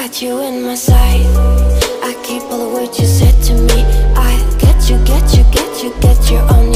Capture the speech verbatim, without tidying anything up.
got you in my sight. I keep all the words you said to me. I get you, get you, get you, get your own